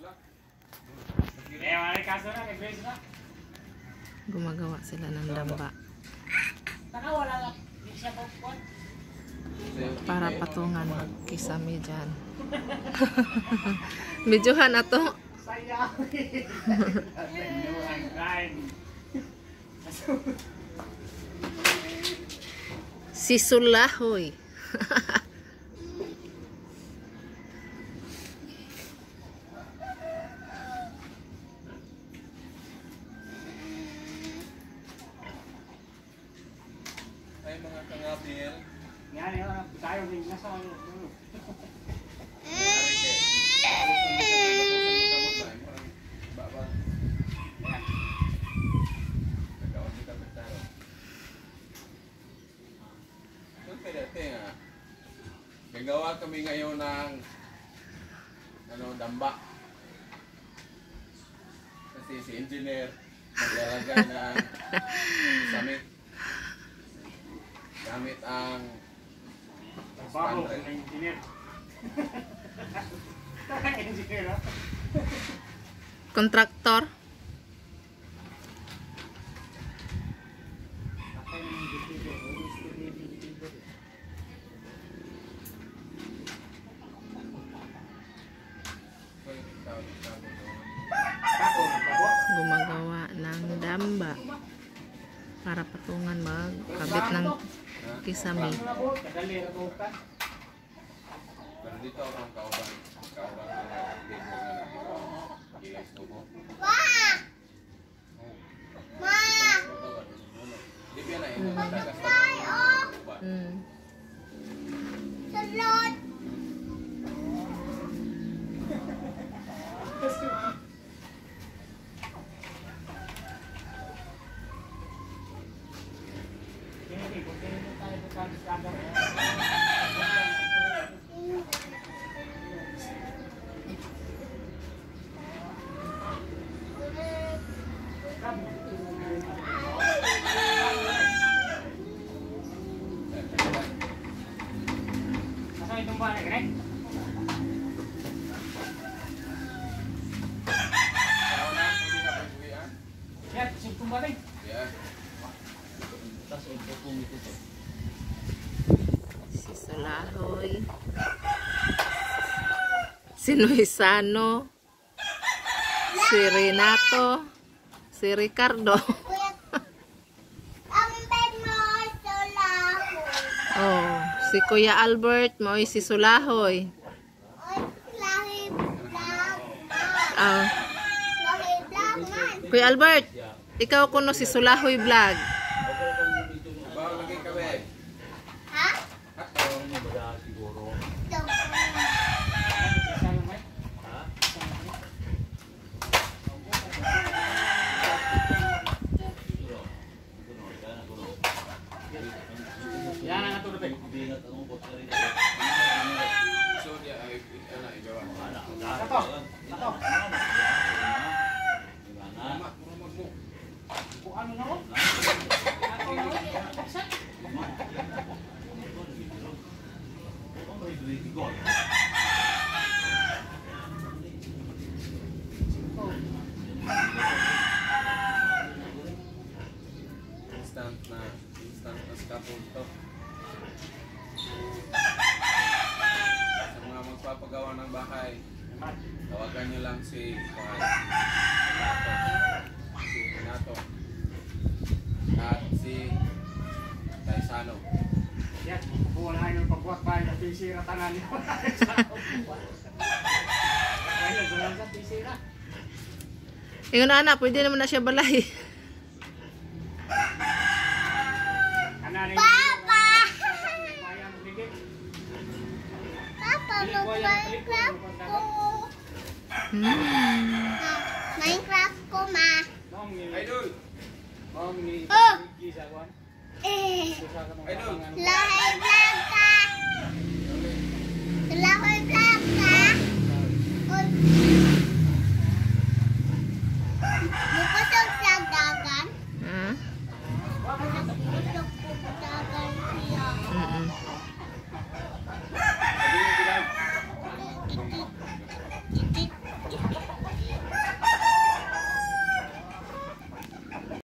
Gumagawa sila ng damba para patungan magkisami dyan. Medyohan ato. Si Sulahoy. Ay mga kangabil. Yan, tayo din nasa Gagawa kami ngayon ng damba. Kasi si engineer maglalagay ng samit. Gamit ang trabaho ng engineer. Engineer, ha? Kontraktor. Gumagawa ng damba para patungan magkabit ng kisame. Pero dito ang kauban. Kauban ng gilas mo. Di ba na ito matagas na Salud! Nasa itong bahay, Greg? Yan, itong bahay. Si Sulahoy, si Noisano, si Renato, si Ricardo. Ang bed mo, Sulahoy. Oh, si Kuya Albert, mo'y si Sulahoy. Oy, Sulahoy vlog. Ah, Sulahoy vlog man. Kuya Albert, ikaw kuno si Sulahoy Vlog. Bawa lagi kami. Ha? Yan ang ito natin. So dia ay igawa. Ito, ito. Kung ano na ako? Ako na ako? Instant na scaffold to. Sa mga magpapagawa ng bahay, tawagan nyo lang si Renato at si Taisano. Yan, wala yung pagbuhat bahay na pisira tanan niyo. Ayun, wala sa pisira. Ingon na anak, pwede naman na siya balay. Papa! Papa, mag-Minecraft ko. Minecraft ko, ma. Idol! Oh! Eh! Idol! Lahoy vlog ka! Lahoy vlog